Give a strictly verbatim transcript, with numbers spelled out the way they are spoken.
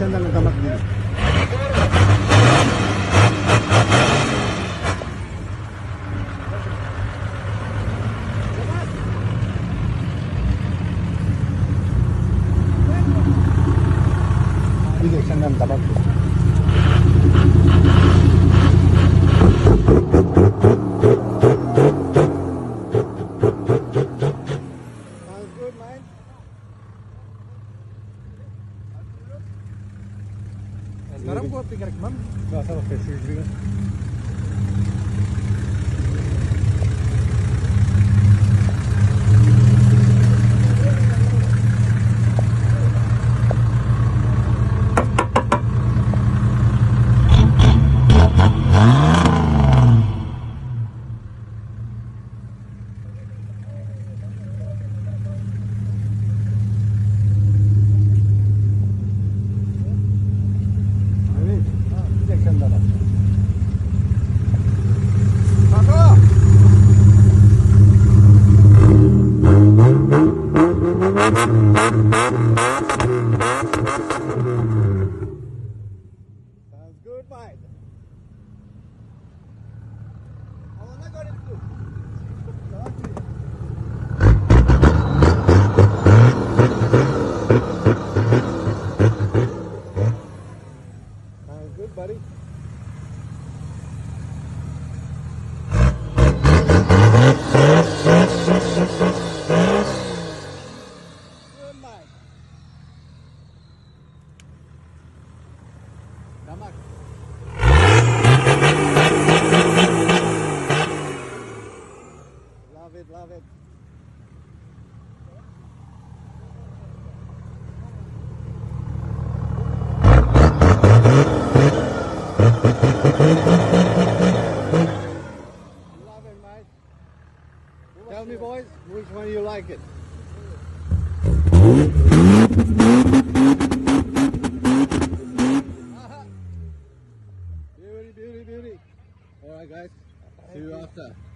sandal ng tamak dito. Dito sandal ng tamak dito. Sekarang gua pikir kemana? Gak salah versi juga. Sounds good, mate. Oh, I got it good. Sounds good, buddy. Tamak. Love it, love it. Love it, mate. Tell me, boys, which one you like it? Beauty, beauty, beauty. Alright guys, see you after.